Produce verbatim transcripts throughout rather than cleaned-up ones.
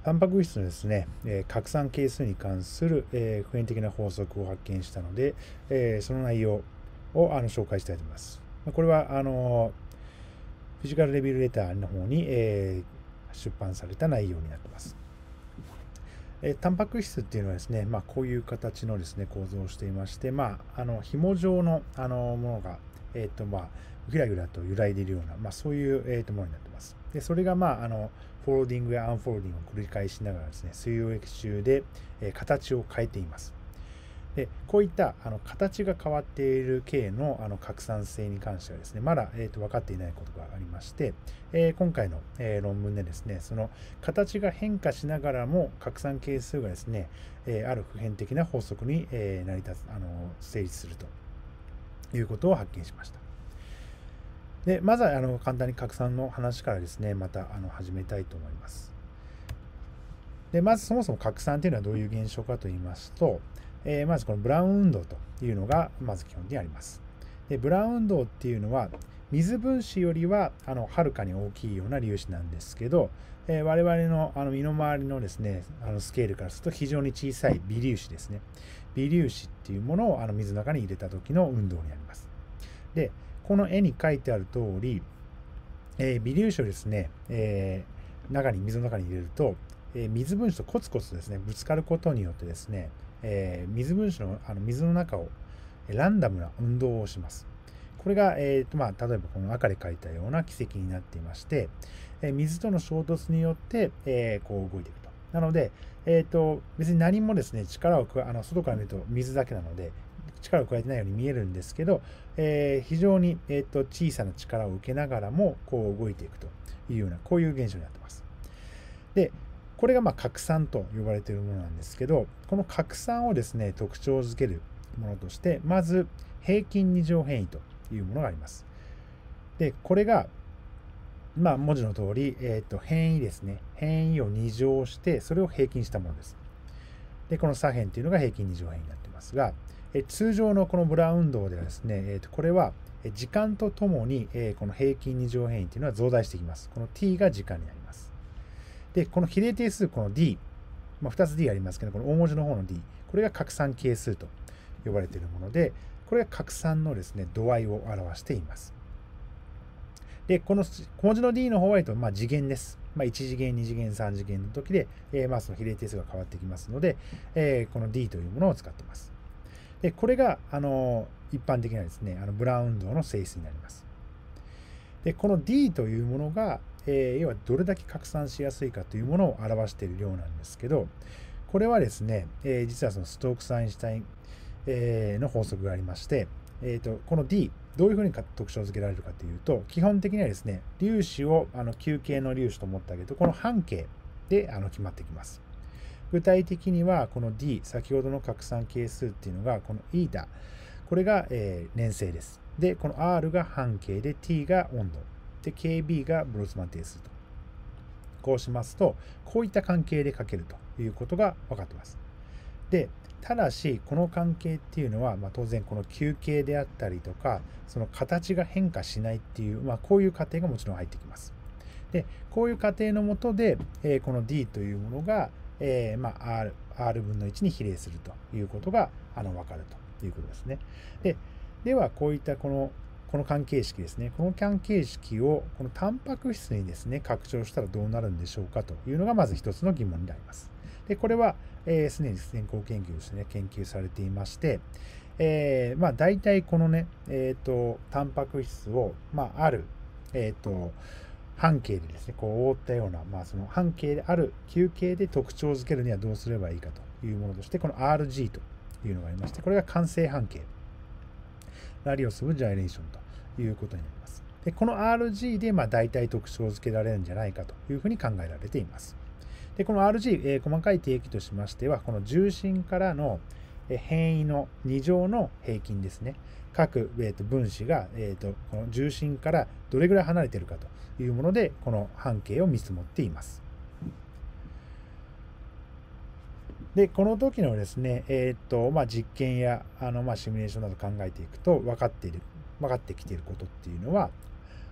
タンパク質のですね、えー拡散係数に関する、えー普遍的な法則を発見したので、えーその内容をあの紹介したいと思います。これはあのフィジカルレビューレターの方に、えー出版された内容になっています。えータンパク質っていうのはですね、まあ、こういう形のですね構造をしていまして、まあ、あの紐状のあのものが、えーとまあ、ぐらぐらと揺らいでいるような、まあ、そういう、えーとものになっています。でそれが、まあ、あのフォールディングやアンフォールディングを繰り返しながらですね、水溶液中で、えー形を変えています。でこういったあの形が変わっている系のあの拡散性に関してはですね、まだ、えー、と分かっていないことがありまして、えー今回の、えー論文でですね、その形が変化しながらも拡散係数がですね、えーある普遍的な法則に、えー成り立つ、あの成立するということを発見しました。でまずはあの簡単に拡散の話からですね、またあの始めたいと思います。でまずそもそも拡散というのはどういう現象かと言いますと、えーまずこのブラウン運動というのがまず基本にあります。でブラウン運動っていうのは水分子よりはあのはるかに大きいような粒子なんですけど、えー我々のあの身の回りのですね、あのスケールからすると非常に小さい微粒子ですね。微粒子っていうものをあの水の中に入れた時の運動になります。でこの絵に書いてある通り、えー微粒子をですね、えー中に水の中に入れると、えー水分子とコツコツですねぶつかることによってですね、えー水分子のあの水の中をランダムな運動をします。これが、えーとまあ、例えばこの赤で書いたような軌跡になっていまして、えー水との衝突によって、えーこう動いていくと。なので、えーと別に何もですね力を加えあの外から見ると水だけなので力を加えてないように見えるんですけど、えー非常に、えーと小さな力を受けながらもこう動いていくというようなこういう現象になっています。でこれがまあ拡散と呼ばれているものなんですけど、この拡散をですね特徴づけるものとして、まず平均二乗変異というものがあります。でこれがまあ文字の通り、えーと変異ですね、変異を二乗してそれを平均したものです。でこの左辺というのが平均二乗変異になっていますが、え通常のこのブラウン運動ではですね、えーとこれは時間とともに、えーこの平均二乗変異というのは増大していきます。この t が時間になります。でこの比例定数、この d、まあ、ふたつ d ありますけど、この大文字の方の d、これが拡散係数と呼ばれているもので、これが拡散のですね度合いを表しています。でこの小文字の d の方は、まあ、次元です。まあ、いち次元、に次元、さん次元の時で、えーまあその比例定数が変わってきますので、えーこの d というものを使っています。でこれがあの一般的なですねあのブラウン運動の性質になります。でこの d というものが、えー要はどれだけ拡散しやすいかというものを表している量なんですけど、これはですね、えー実はそのストークス・アインシュタイン、えーの法則がありまして、えーとこの d どういうふうに特徴づけられるかというと、基本的にはですね粒子をあの球形の粒子と思ってあげると、この半径であの決まってきます。具体的にはこの d、先ほどの拡散係数っていうのがこの eta、これが、えー年性です。でこの r が半径で t が温度で ケービー がボルツマン定数と、こうしますとこういった関係で書けるということが分かっています。でただしこの関係っていうのは、まあ、当然この球形であったりとかその形が変化しないっていう、まあ、こういう過程がもちろん入ってきます。でこういう過程のもとで、えーこの d というものが、えーまあ、R, R 分のいちに比例するということがあの分かるということですね。でではこういったこのこの関係式ですね、この関係式をこのタンパク質にですね拡張したらどうなるんでしょうかというのがまず一つの疑問になります。でこれはすで、えー、に先行研究としてね研究されていまして、えー、まあ大体このねえっ、ー、とタンパク質をまああるえっ、ー、と半径でですねこう覆ったような、まあ、その半径である球形で特徴づけるにはどうすればいいかというものとして、この アールジー というのがありまして、これが完成半径ラリオス・オブ・ジャイレーションということになります。でこの アールジー でまあ大体特徴づけられるんじゃないかというふうに考えられています。でこの アールジー、えー、細かい定義としましては、この重心からの変異のに乗の平均ですね。各、えー、と分子が、えー、とこの重心からどれぐらい離れているかというもので、この半径を見積もっています。でこの時のですね、えーとまあ、実験やあの、まあ、シミュレーションなど考えていくと分かっている分かってきていることっていうのは、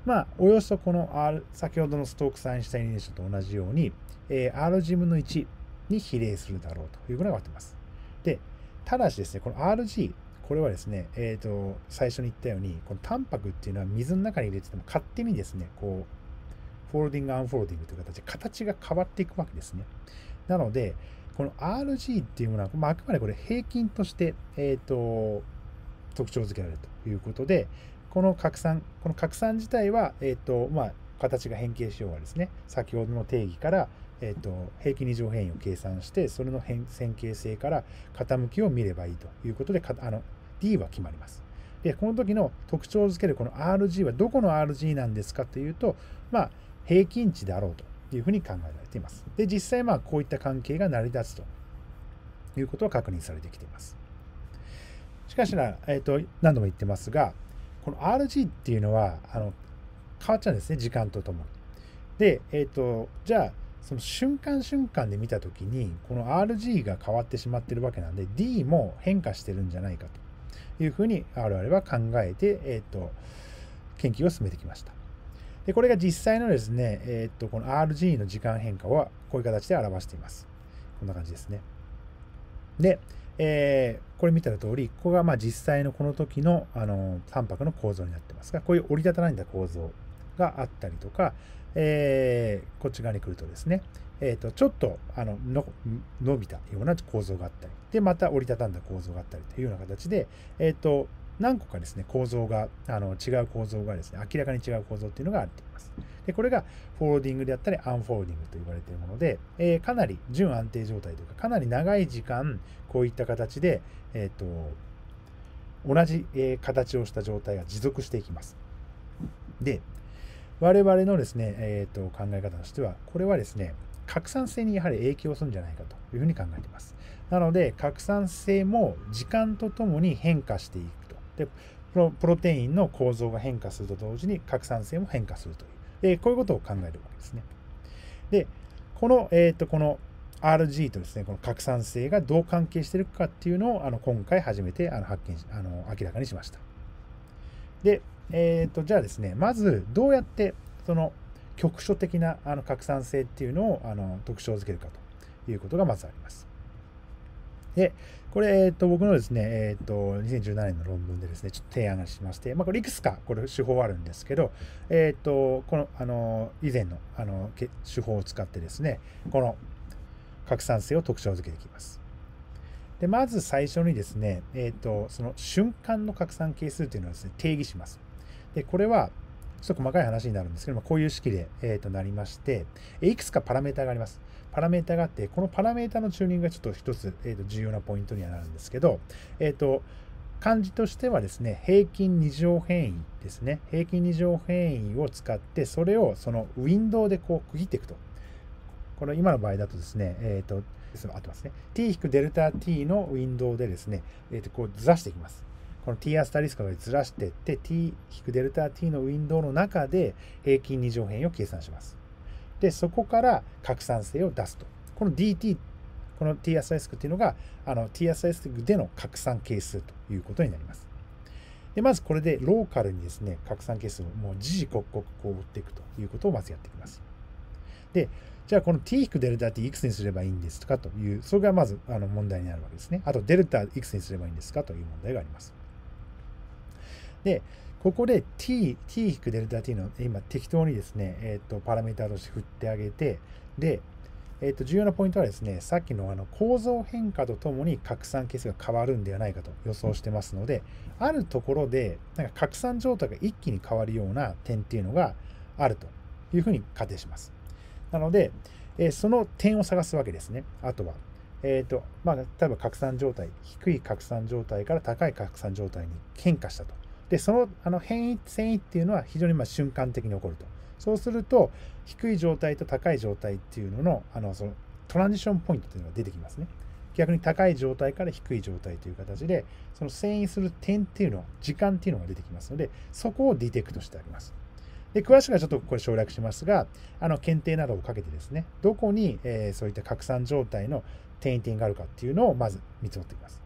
まあ、およそこの R、先ほどのストークス・アインシュタイン現象と同じように、えー、アールジー 分のいちに比例するだろうということが分かっています。で、ただしですね、この アールジー、これはですね、えっと、最初に言ったように、このタンパクっていうのは水の中に入れてても勝手にですね、こう、フォールディング、アンフォールディングという形で形が変わっていくわけですね。なので、この アールジー っていうものは、まあ、あくまでこれ平均として、えっと、特徴づけられるということで、この拡散、この拡散自体は、えっと、まあ、形が変形しようがですね、先ほどの定義から、えっと、平均二乗変異を計算して、それの変線形性から傾きを見ればいいということで、あの、D は決まります。で、この時の特徴づけるこの アールジー はどこの アールジー なんですかというと、まあ、平均値であろうというふうに考えられています。で、実際、まあ、こういった関係が成り立つということは確認されてきています。しかしな、えっと、何度も言ってますが、この アールジー っていうのは、あの、変わっちゃうんですね、時間とともに。で、えっと、じゃあ、その瞬間瞬間で見たときに、この アールジー が変わってしまっているわけなんで、D も変化してるんじゃないかというふうに我々は考えて、えっと、研究を進めてきました。で、これが実際のですね、えっと、この アールジー の時間変化はこういう形で表しています。こんな感じですね。で、えー、これ見た通り、ここがまあ実際のこの時のあのタンパクの構造になってますが、こういう折りたたんだ構造があったりとか、えー、こっち側に来るとですね、えー、とちょっとあのの伸びたような構造があったり、で、また折りたたんだ構造があったりというような形で、えー、と何個かですね、構造が、あの違う構造がですね、明らかに違う構造っていうのがあっています。で、これがフォールディングであったり、アンフォールディングと言われているもので、えー、かなり準安定状態というか、かなり長い時間、こういった形で、えっと、同じ、えー、形をした状態が持続していきます。で、我々のですね、えー、と考え方としては、これはですね、拡散性にやはり影響するんじゃないかというふうに考えています。なので、拡散性も時間とともに変化していくと。で、プロ、プロテインの構造が変化すると同時に拡散性も変化するという。で、こういうことを考えるわけですね。で、この、えっと、この アールジー とですね、この拡散性がどう関係しているかっていうのを、あの、今回初めてあの発見し、あの、明らかにしました。で、えっと、じゃあですね、まずどうやってその局所的なあの拡散性っていうのをあの特徴づけるかということがまずあります。で、これ、えっと、僕のですね、えっと、にせんじゅうななねんの論文でですね、ちょっと提案しまして、まあ、これいくつか、これ手法あるんですけど、えっと、この、あの、以前の、あの、手法を使ってですね、この拡散性を特徴づけていきます。で、まず最初にですね、えっと、その瞬間の拡散係数というのをですね、定義します。で、これは、ちょっと細かい話になるんですけども、こういう式で、えー、となりまして、いくつかパラメータがあります。パラメータがあって、このパラメータのチューニングがちょっと一つ、えー、と重要なポイントにはなるんですけど、えっ、ー、と、漢字としてはですね、平均二乗変異ですね。平均二乗変異を使って、それをそのウィンドウでこう区切っていくと。これ今の場合だとですね、えっ、ー、と、合ってますね。t-δt のウィンドウでですね、えー、とこうずらしていきます。この t アスタリスクでずらしていって、t-δt のウィンドウの中で平均二乗変異を計算します。で、そこから拡散性を出すと。この dt、この t アスタリスクっていうのが、あの t アスタリスクでの拡散係数ということになります。で、まずこれでローカルにですね、拡散係数をもう時々刻々こう追っていくということをまずやっていきます。で、じゃあこの t-δt いくつにすればいいんですかという、それがまずあの問題になるわけですね。あと、デルタいくつにすればいいんですかという問題があります。で、ここで t、t-δt の今適当にですね、えっと、パラメータとして振ってあげて、で、えっと、重要なポイントはですね、さっきのあの構造変化とともに拡散係数が変わるんではないかと予想してますので、あるところで、なんか拡散状態が一気に変わるような点っていうのがあるというふうに仮定します。なので、えー、その点を探すわけですね。あとは。えっと、まあ、例えば拡散状態、低い拡散状態から高い拡散状態に変化したと。で、そのあの変異、遷移っていうのは非常にまあ瞬間的に起こると。そうすると、低い状態と高い状態っていうのの、あの、そのトランジションポイントというのが出てきますね。逆に高い状態から低い状態という形で、その遷移する点っていうのは、時間っていうのが出てきますので、そこをディテクトしてあります。で、詳しくはちょっとこれ省略しますが、あの、検定などをかけてですね、どこに、えー、そういった拡散状態の転移点があるかっていうのをまず見積もっていきます。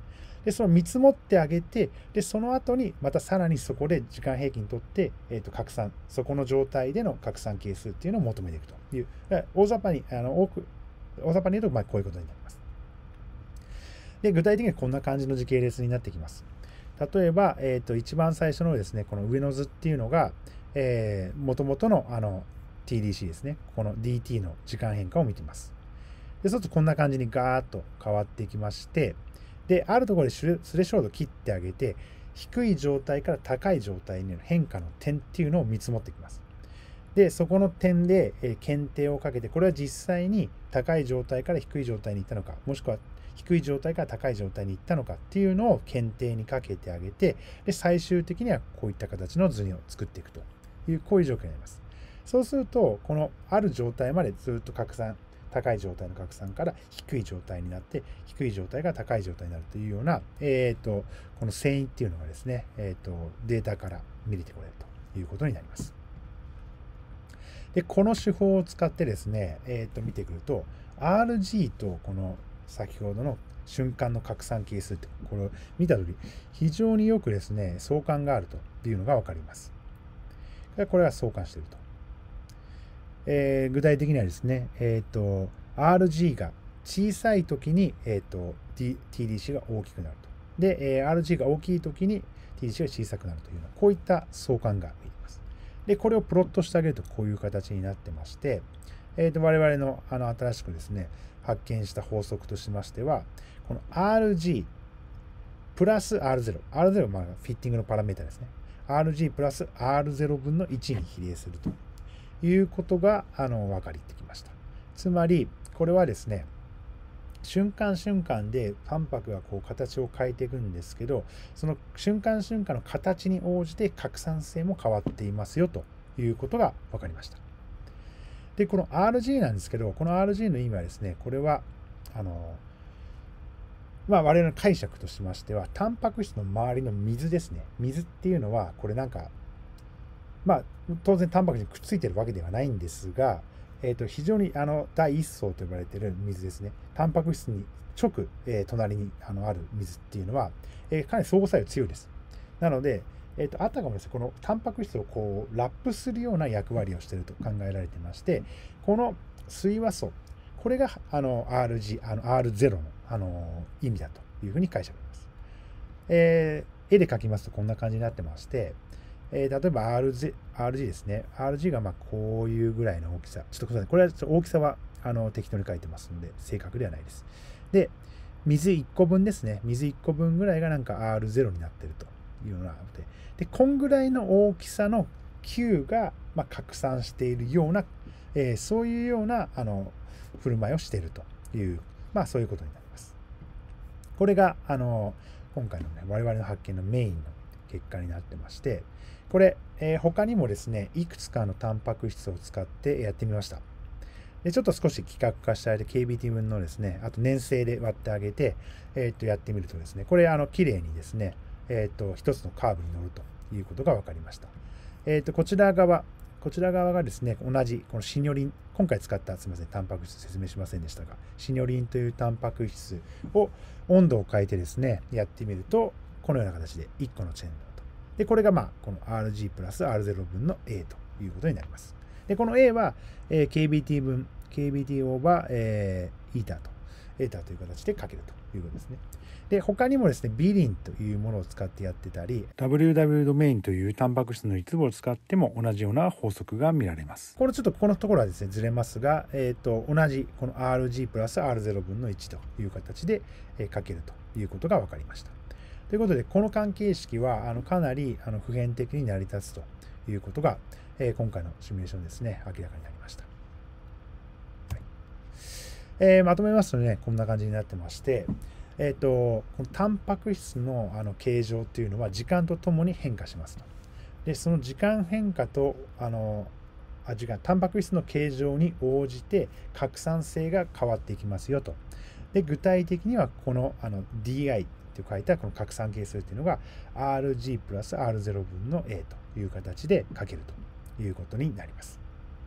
で、その見積もってあげて、で、その後にまたさらにそこで時間平均取って、えっと、拡散、そこの状態での拡散係数っていうのを求めていくという、大雑把に、あの、多く、大雑把に言うと、まあ、こういうことになります。で、具体的にはこんな感じの時系列になってきます。例えば、えっと、一番最初のですね、この上の図っていうのが、えー、元々の、あの、ティーディーシー ですね。この ディーティー の時間変化を見ています。で、そうするとこんな感じにガーッと変わっていきまして、で、あるところでスレッショードを切ってあげて、低い状態から高い状態にの変化の点っていうのを見積もっていきます。で、そこの点で、えー、検定をかけて、これは実際に高い状態から低い状態に行ったのか、もしくは低い状態から高い状態に行ったのかっていうのを検定にかけてあげて、で、最終的にはこういった形の図を作っていくという、こういう状況になります。そうすると、このある状態までずっと拡散、高い状態の拡散から低い状態になって、低い状態が高い状態になるというような、えっと、この遷移っていうのがですね、えっと、データから見れてこれるということになります。で、この手法を使ってですね、えっと、見てくると、アールジー とこの先ほどの瞬間の拡散係数って、これを見たとき、非常によくですね、相関があるというのがわかります。これは相関していると。えー、具体的にはですね、えっと、アールジー が小さいときに、えっと、ティーディーシー が大きくなると。で、えー、アールジー が大きいときに ティーディーシー が小さくなるというような、こういった相関が見えます。で、これをプロットしてあげるとこういう形になってまして、えっと、我々の、あの、新しくですね、発見した法則としましては、この アールジー プラス アールゼロ。アールゼロ はまあフィッティングのパラメータですね。アールジー プラス アールゼロ 分のいちに比例するということが、あの、分かりってきました。つまり、これはですね、瞬間瞬間でタンパクがこう形を変えていくんですけど、その瞬間瞬間の形に応じて拡散性も変わっていますよということが分かりました。で、この アールジー なんですけど、この アールジー の意味はですね、これは、あの、まあ我々の解釈としましては、タンパク質の周りの水ですね。水っていうのは、これなんか、まあ当然タンパク質にくっついてるわけではないんですが、えっと、非常にあの第一層と呼ばれている水ですね。タンパク質に直、えー、隣にあのある水っていうのは、えー、かなり相互作用強いです。なので、えっと、あたかもですね、このタンパク質をこうラップするような役割をしていると考えられていまして、この水和素、これがあの アールジー、あの アールゼロ の、あの意味だというふうに解釈します。えー、絵で描きますとこんな感じになってまして、えー、例えば アールジー、アールジー ですね。アールジー がまあこういうぐらいの大きさ。ちょっとこれは大きさはあの適当に書いてますので、正確ではないです。で、水いっこぶんですね。水いっこぶんぐらいがなんか アールゼロ になっているというようなので、で、こんぐらいの大きさの Q がまあ拡散しているような、えー、そういうようなあの振る舞いをしているという、まあそういうことになります。これがあの今回のね、我々の発見のメインの結果になってまして、これ、えー、他にもですね、いくつかのタンパク質を使ってやってみました。でちょっと少し規格化してあげて、ケービーティー 分のですね、あと年生で割ってあげて、えー、っとやってみるとですね、これ、あの、綺麗にですね、えー、っと、一つのカーブに乗るということが分かりました。えー、っと、こちら側、こちら側がですね、同じ、このシニョリン、今回使った、すみません、タンパク質説明しませんでしたが、シニョリンというタンパク質を温度を変えてですね、やってみると、このような形でいっこのチェーンと。で、これがまあ、この アールジー プラス アールゼロ 分の A ということになります。で、この A は、えー、ケービーティー 分、ケービーティー オーバー、えー、イーターと、エーターという形で書けるということですね。で、他にもですね、ビリンというものを使ってやってたり、ダブリューダブリュー ドメインというタンパク質の一部を使っても同じような法則が見られます。これちょっとこのところはですね、ずれますが、えっと、同じこの アールジー プラス アールゼロ 分のいちという形で書けるということが分かりました。ということで、この関係式はあのかなりあの普遍的に成り立つということが、えー、今回のシミュレーションですね、明らかになりました。はいえー、まとめますとね、こんな感じになってまして、えーと、このタンパク質のあの形状っていうのは時間とともに変化しますと。で、その時間変化と、あの、あ時間、タンパク質の形状に応じて拡散性が変わっていきますよと。で、具体的にはこの、あの ディーアイ と書いたこの拡散係数っていうのが アールジー プラス アールゼロ 分の A という形で書けるということになります。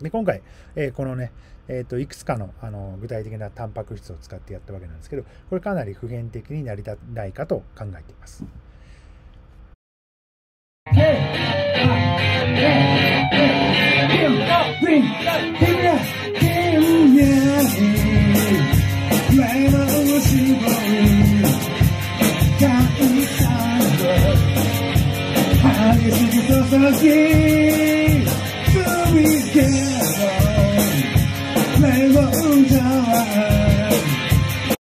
で、今回、えー、このね、えっと、いくつかの、あの、具体的なタンパク質を使ってやったわけなんですけど、これかなり普遍的になりたないかと考えています。Together